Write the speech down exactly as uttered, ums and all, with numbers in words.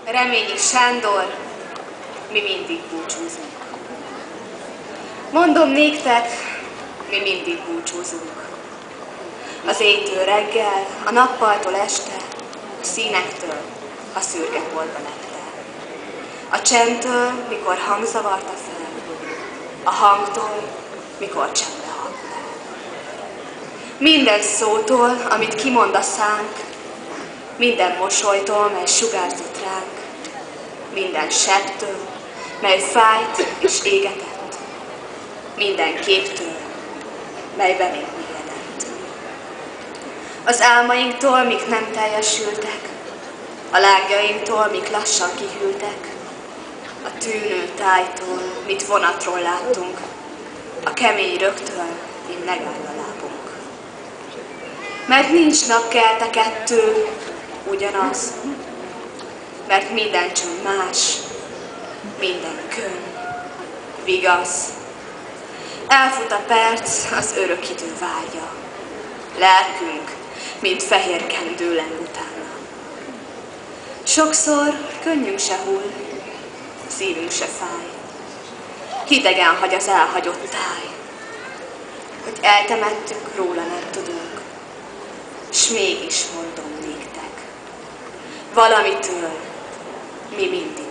Reményi Sándor, mi mindig búcsúzunk. Mondom néktek, mi mindig búcsúzunk. Az éjtől reggel, a nappaltól este, a színektől, a szürke porbanettel. A csendtől, mikor hang zavarta fel, a hangtól, mikor csendbe halt le. Minden szótól, amit kimond a szánk, minden mosolytól, mely sugárzott ránk, minden sebtől, mely fájt és égetett, minden képtől, mely belénk mélyedett. Az álmainktól, mik nem teljesültek, a lágjainktól, mik lassan kihűltek, a tűnő tájtól, mit vonatról láttunk, a kemény rögtől, min megáll a lábunk. Mert nincs napkelte kettő, ugyanaz, mert minden csönd más, minden könny, vigasz. Elfut a perc, az örök idő várja. Lelkünk, mint fehér kendő leng utána. Sokszor könnyünk se hull, szívünk se fáj. Hidegen hagy az elhagyott táj, hogy eltemettük, róla nem tudunk, s mégis mondom néktek, valamitől mi mindig